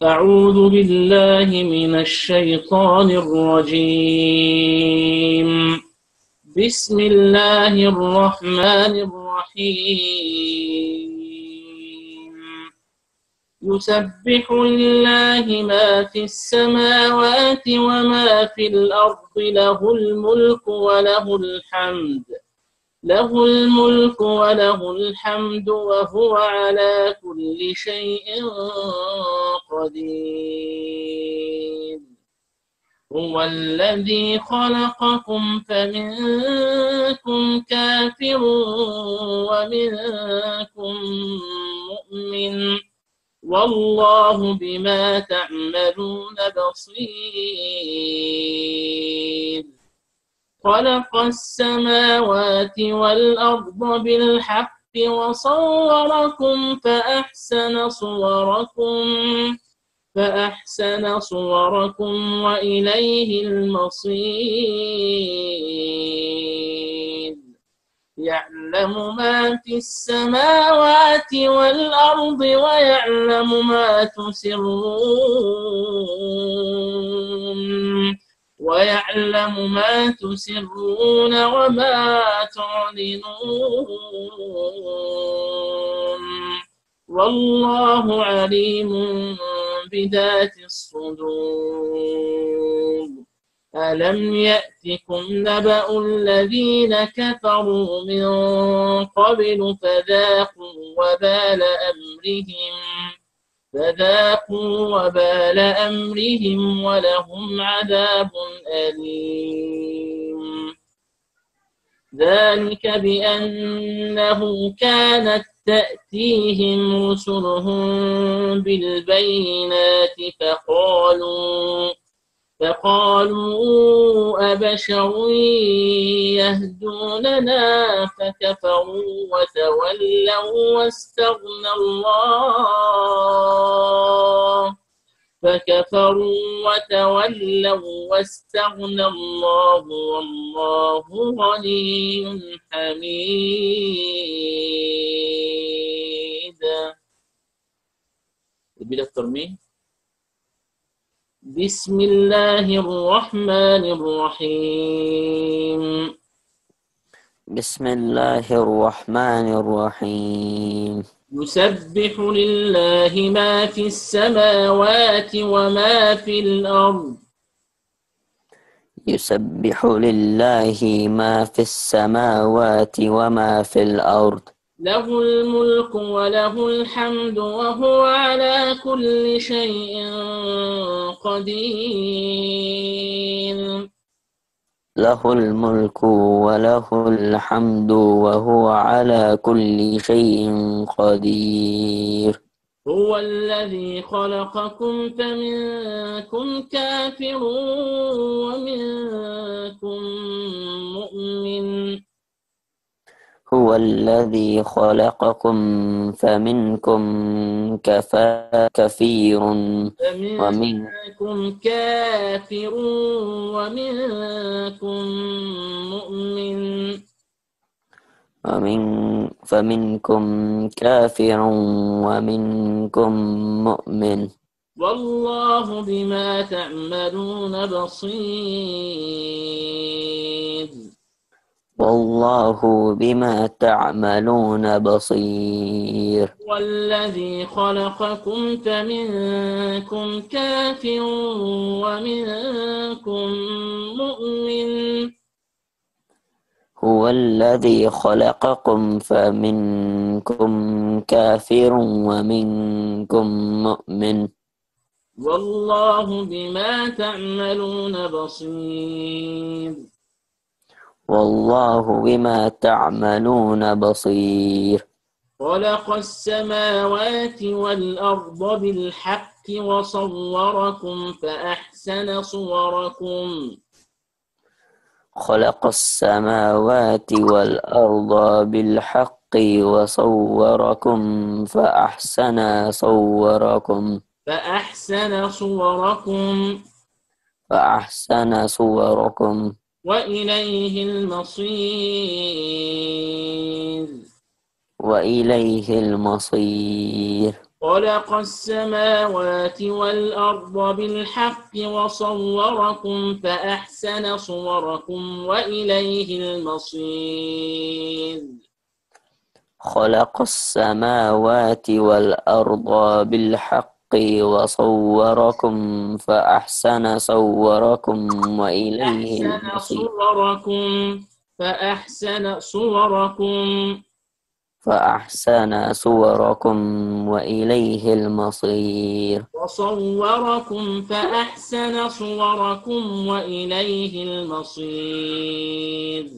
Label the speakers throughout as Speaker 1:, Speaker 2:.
Speaker 1: أعوذ بالله من الشيطان الرجيم. بسم الله الرحمن الرحيم. يسبح لله ما في السماوات وما في الأرض، له الملك وله الحمد وهو على كل شيء قدير. هو الذي خلقكم فمنكم كافر ومنكم مؤمن، والله بما تعملون بصير. خلق السماوات والأرض بالحق وصوركم فأحسن صوركم وإليه المصير. يعلم ما في السماوات والأرض ويعلم ما تسرون وما تعلنون، والله عليم بذات الصدور. ألم يأتكم نبأ الذين كفروا من قبل فذاقوا وبال أمرهم ولهم عذاب أليم. ذلك بأنه كانت تأتيهم رسلهم بالبينات فقالوا أبشر يهدوننا فكفروا وتولوا واستغنى الله والله غني حميد. بسم الله الرحمن الرحيم.
Speaker 2: بسم الله الرحمن الرحيم.
Speaker 1: يسبح لله ما في السماوات وما في الأرض.
Speaker 2: يسبح لله ما في السماوات وما في الأرض،
Speaker 1: له الملك وله الحمد وهو على كل شيء قدير.
Speaker 2: له الملك وله الحمد وهو على كل شيء قدير.
Speaker 1: هو الذي خلقكم فمنكم كافر ومنكم مؤمن.
Speaker 2: هو الذي خلقكم فمنكم كافر
Speaker 1: ومنكم مؤمن.
Speaker 2: فمنكم كافر ومنكم مؤمن،
Speaker 1: والله بما تعملون بصير.
Speaker 2: والله بما تعملون بصير.
Speaker 1: والذي خلقكم فمنكم كافر ومنكم مؤمن.
Speaker 2: هو الذي خلقكم فمنكم كافر ومنكم مؤمن،
Speaker 1: والله بما تعملون بصير.
Speaker 2: والله بما تعملون بصير.
Speaker 1: خلق السماوات والأرض بالحق وصوركم فأحسن صوركم.
Speaker 2: خلق السماوات والأرض بالحق وصوركم فأحسن صوركم
Speaker 1: وإليه المصير.
Speaker 2: وإليه المصير.
Speaker 1: خلق السماوات والأرض بالحق وصوركم فأحسن صوركم وإليه المصير.
Speaker 2: خلق السماوات والأرض بالحق وصوركم فأحسن صوركم وإليه المصير.
Speaker 1: فأحسن صوركم
Speaker 2: وإليه المصير.
Speaker 1: وصوركم فأحسن صوركم وإليه المصير.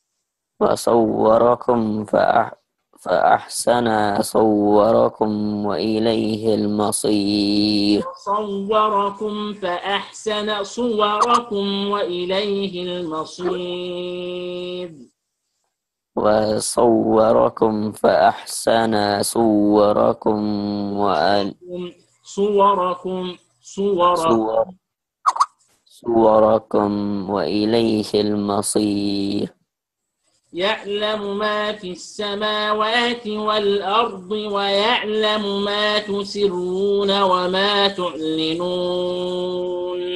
Speaker 2: وصوركم فأحسن صوركم وإليه المصير.
Speaker 1: وصوركم فأحسن صوركم وإليه المصير.
Speaker 2: وصوركم فأحسن صوركم
Speaker 1: صوركم
Speaker 2: صوركم وإليه المصير.
Speaker 1: يعلم ما في السماوات والأرض ويعلم ما تسرون وما تعلنون.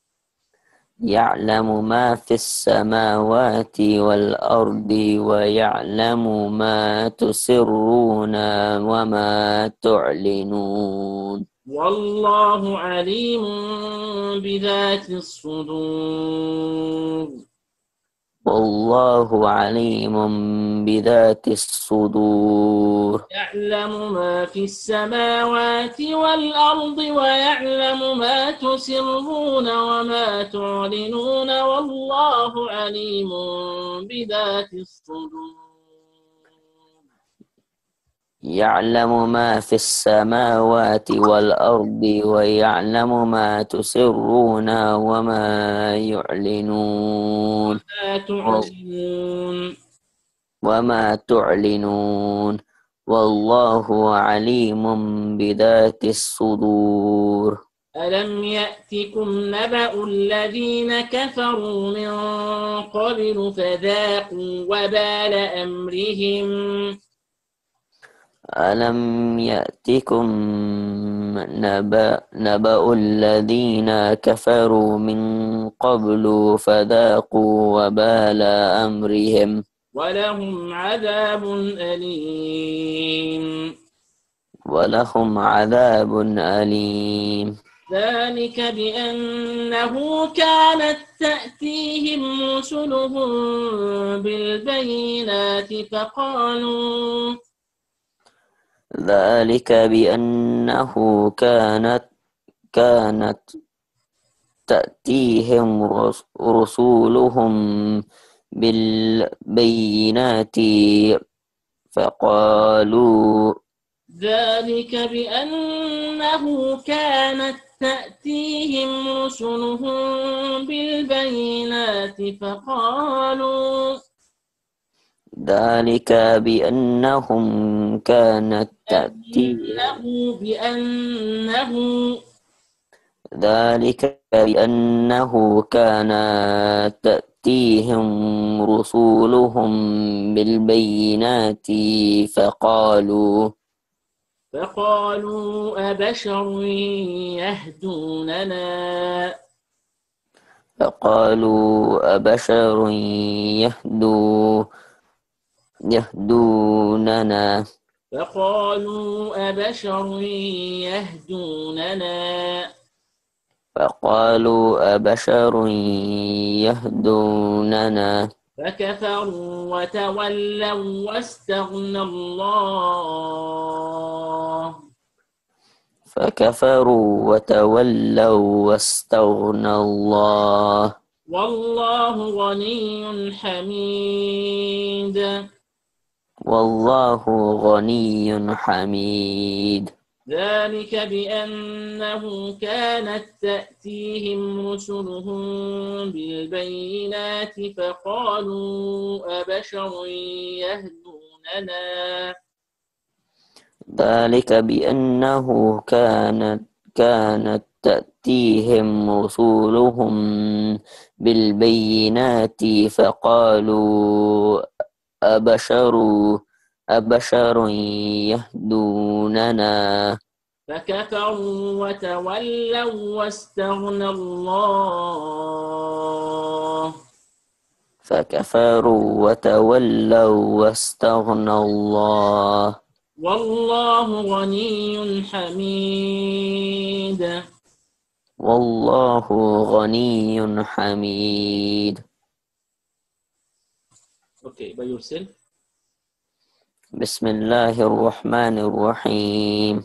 Speaker 2: يعلم ما في السماوات والأرض ويعلم ما تسرون وما تعلنون.
Speaker 1: والله عليم بذات الصدور.
Speaker 2: والله عليم بذات الصدور.
Speaker 1: يعلم ما في السماوات والأرض ويعلم ما تسرون وما تعلنون والله عليم بذات الصدور.
Speaker 2: يعلم ما في السماوات والأرض ويعلم ما تسرون وما يعلنون وما تعلنون والله عليم بذات الصدور.
Speaker 1: ألم يأتكم نبأ الذين كفروا من قبل فذاقوا وبال أمرهم.
Speaker 2: ألم يأتكم نبأ الذين كفروا من قبل فذاقوا وبال أمرهم
Speaker 1: ولهم عذاب أليم. ذلك بأنه كانت تأتيهم رسلهم بالبينات
Speaker 2: ذلك بأنه كانت تأتيهم رسولهم بالبينات فقالوا
Speaker 1: ذلك بأنه كانت تأتيهم رسلهم بالبينات فقالوا
Speaker 2: ذلك بأنهم كانت تأتيهم رسولهم بالبينات فقالوا
Speaker 1: أبشر يهدوننا فكفروا وتولوا واستغنى الله. والله غني حميد. ذلك بأنه كانت تأتيهم رسلهم بالبينات فقالوا أبشر يهدوننا
Speaker 2: ذلك بأنه كانت تأتيهم رسولهم بالبينات فقالوا أبشر يهدوننا
Speaker 1: فكفروا وتولوا واستغنى الله.
Speaker 2: فكفروا وتولوا واستغنى الله.
Speaker 1: والله غني حميد.
Speaker 2: والله غني حميد.
Speaker 1: Okay, by yourself.
Speaker 2: بسم الله الرحمن الرحيم.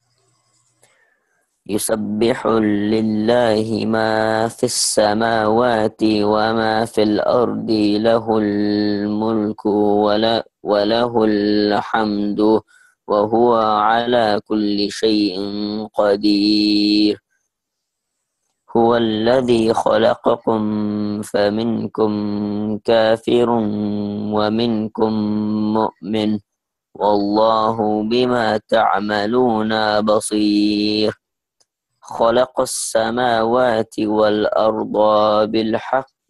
Speaker 2: يسبح لله ما في السماوات وما في الأرض له الملك وله الحمد وهو على كل شيء قدير. هو الذي خلقكم فمنكم كافر ومنكم مؤمن والله بما تعملون بصير. خلق السماوات والأرض بالحق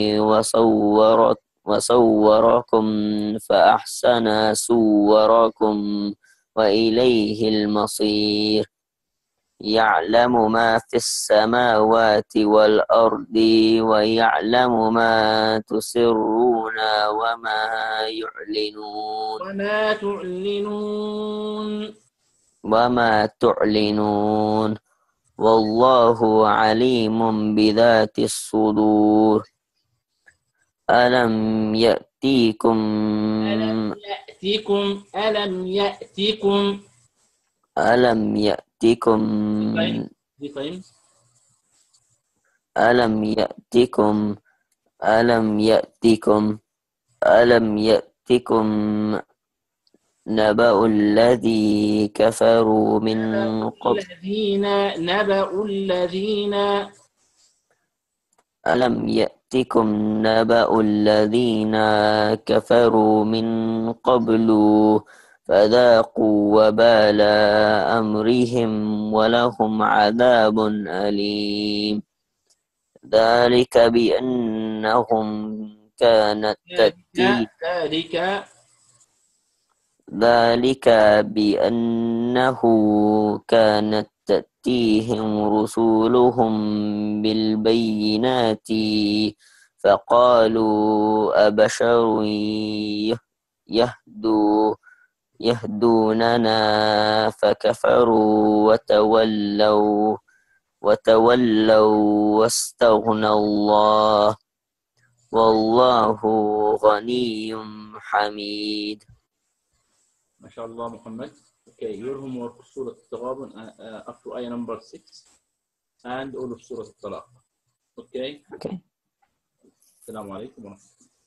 Speaker 2: وصوركم فأحسن صوركم وإليه المصير. يعلم ما في السماوات والأرض ويعلم ما تسرون وما يعلنون. وما تعلنون والله عليم بذات الصدور. ألم يأتيكم نبأ الذي كفروا من قبل. ألم يأتكم نبأ الذين كفروا من قبل فذاقوا وبال أمرهم ذلك بأنه كانت تأتيهم رسولهم بالبينات فقالوا أبشر يهدوننا فكفروا وتولوا واستغنى الله والله غني حميد.
Speaker 1: ما شاء الله محمد. Okay, your homework سورة التغابن up to ayah number 6 and all of سورة الطلاق. Okay.
Speaker 2: Okay.
Speaker 1: السلام عليكم ورحمة الله.